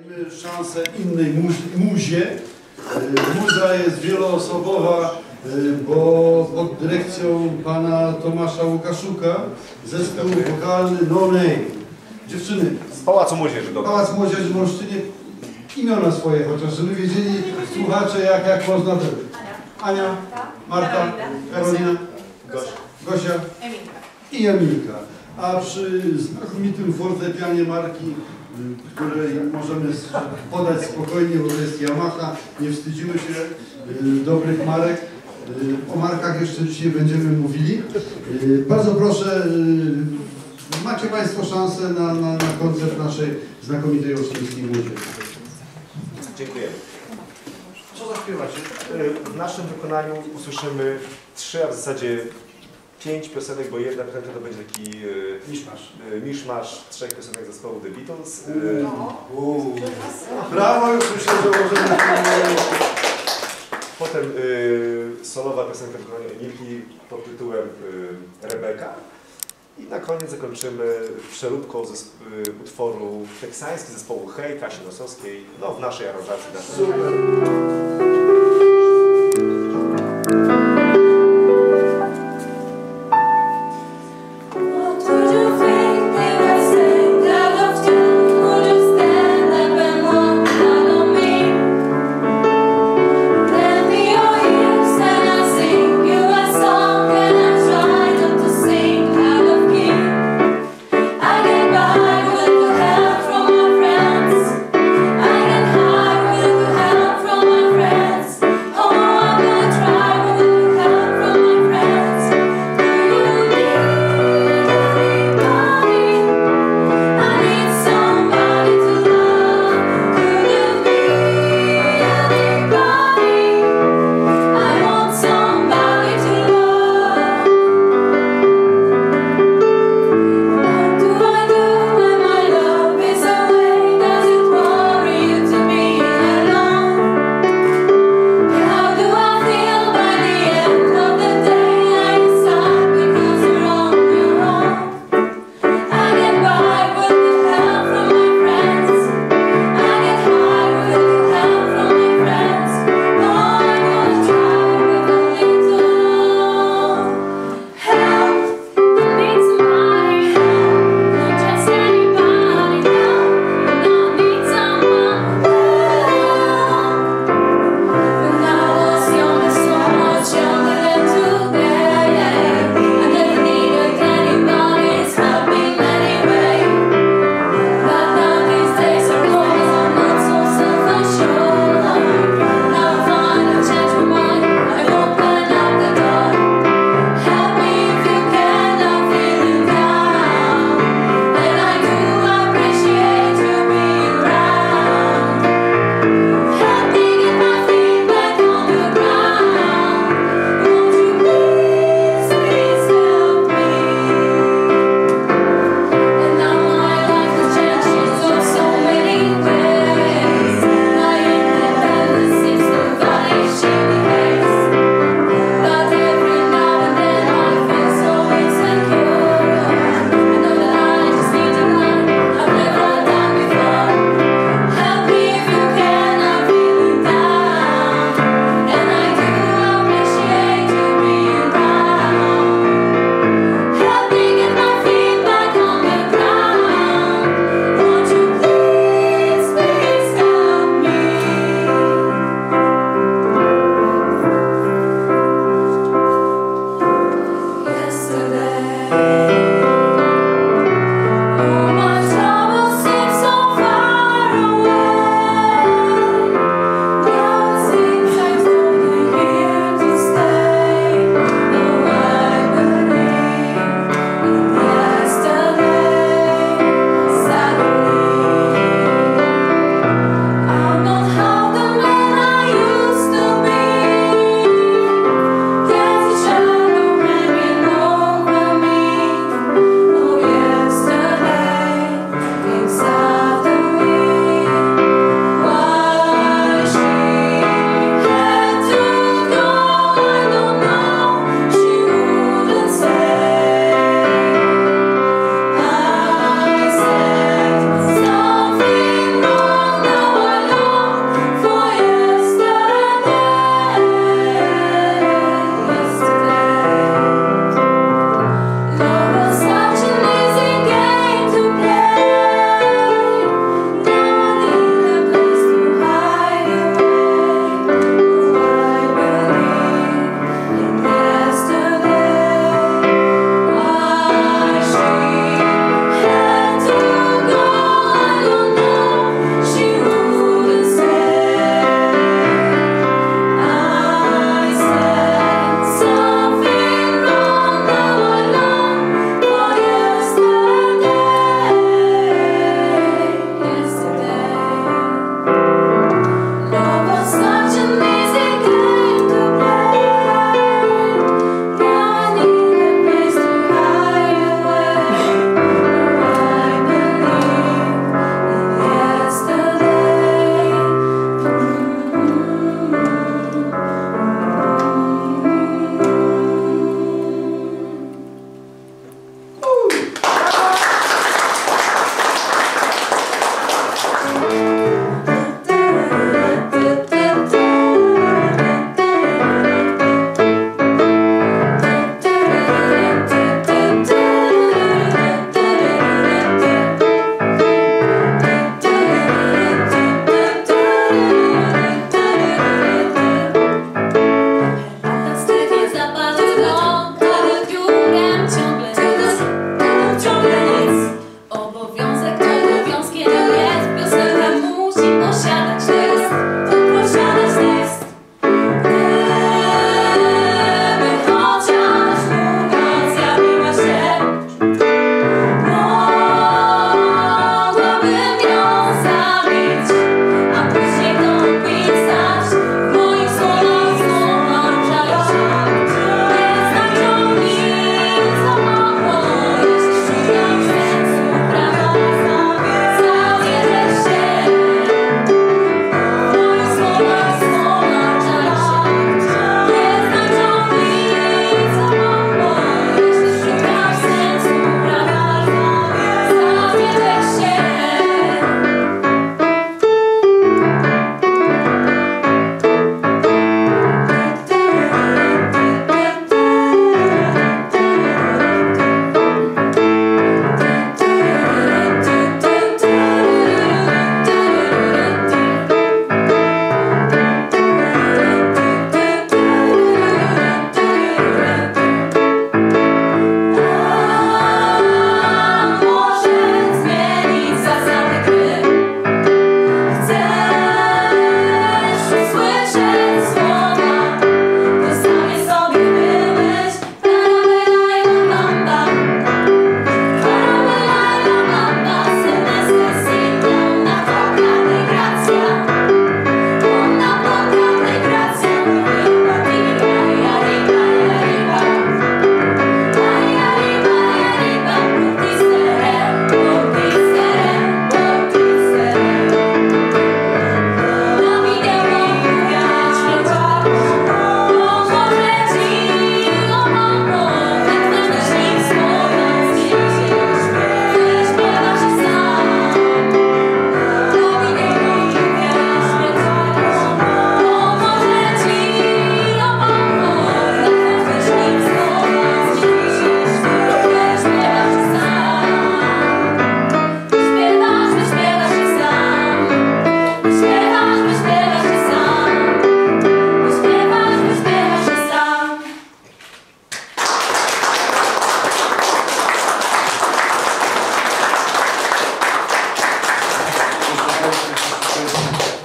Dajmy szansę innej muzie. Muza jest wieloosobowa, bo pod dyrekcją pana Tomasza Łukaszuka zespół wokalny No Name. Dziewczyny. Z Pałacu Młodzieży. Pałac Młodzieży w Olsztynie. Imiona swoje chociaż, żeby wiedzieli słuchacze jak można to. Ania, Marta, Karolina, Gosia i Emilka. A przy znakomitym fortepianie marki, której możemy podać spokojnie, bo to jest Yamaha, nie wstydzimy się dobrych marek. O markach jeszcze dzisiaj będziemy mówili. Bardzo proszę, macie Państwo szansę na koncert naszej znakomitej olsztyńskiej młodzieży. Dziękujemy. Co zaśpiewacie? W naszym wykonaniu usłyszymy 3, a w zasadzie 5 piosenek, bo jedna piosenka to będzie taki miszmasz 3 piosenek zespołu The Beatles. Brawo, już myślę, że możemy... Potem solowa piosenka wykonania Emilki pod tytułem Rebeka. I na koniec zakończymy przeróbką utworu teksańskiego zespołu Hej, Kasi Nosowskiej, no w naszej aranżacji. Super. Friends.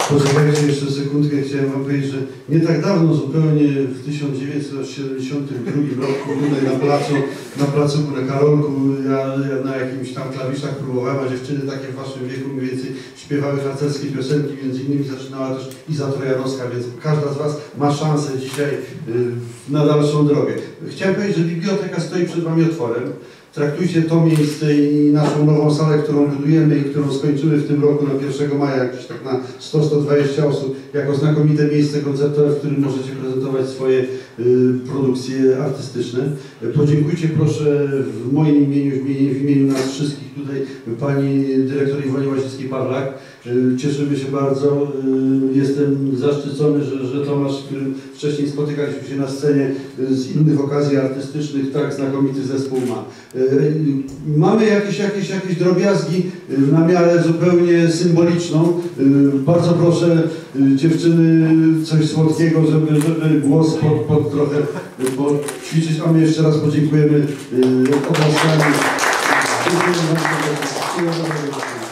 Poczekajcie jeszcze sekundkę, chciałem wam powiedzieć, że nie tak dawno, zupełnie w 1972 roku tutaj na placu na Karolku, ja na jakimś tam klawiszach próbowałem, a dziewczyny takie w waszym wieku mniej więcej śpiewały harcerskie piosenki, między innymi zaczynała też Iza Trojanowska, więc każda z was ma szansę dzisiaj na dalszą drogę. Chciałem powiedzieć, że biblioteka stoi przed wami otworem. Traktujcie to miejsce i naszą nową salę, którą budujemy i którą skończymy w tym roku na 1 maja, jakieś tak na 100-120 osób, jako znakomite miejsce koncertowe, w którym możecie prezentować swoje produkcje artystyczne. Podziękujcie proszę w moim imieniu, w imieniu nas wszystkich tutaj pani dyrektor Iwonie Łazickiej-Pawlak. Cieszymy się bardzo. Jestem zaszczycony, że Tomasz, z którym wcześniej spotykaliśmy się na scenie z innych okazji artystycznych, tak znakomity zespół ma. Mamy jakieś drobiazgi na miarę zupełnie symboliczną. Bardzo proszę dziewczyny coś słodkiego, żeby głos pod trochę ćwiczyć, a my jeszcze raz podziękujemy oklaskami. Dziękuję bardzo.